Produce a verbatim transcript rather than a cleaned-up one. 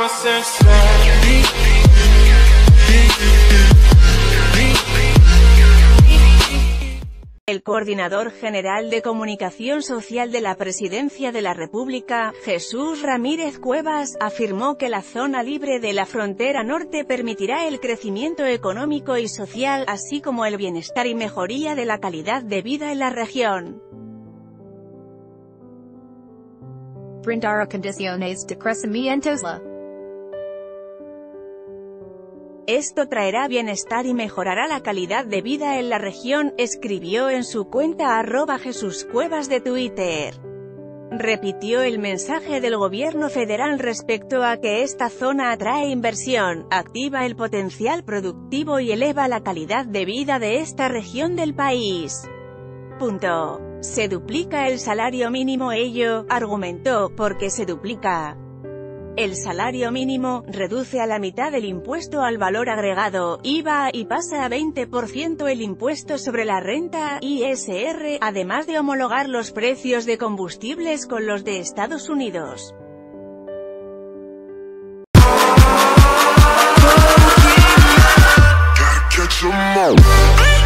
El coordinador general de Comunicación Social de la Presidencia de la República, Jesús Ramírez Cuevas, afirmó que la zona libre de la frontera norte permitirá el crecimiento económico y social, así como el bienestar y mejoría de la calidad de vida en la región. Brindará condiciones de crecimiento. Esto traerá bienestar y mejorará la calidad de vida en la región, escribió en su cuenta arroba Jesús Cuevas de Twitter. Repitió el mensaje del gobierno federal respecto a que esta zona atrae inversión, activa el potencial productivo y eleva la calidad de vida de esta región del país. Punto. Se duplica el salario mínimo, ello, argumentó, porque se duplica el salario mínimo, reduce a la mitad el impuesto al valor agregado, I V A, y pasa a veinte por ciento el impuesto sobre la renta, I S R, además de homologar los precios de combustibles con los de Estados Unidos. Gotta catch 'em all.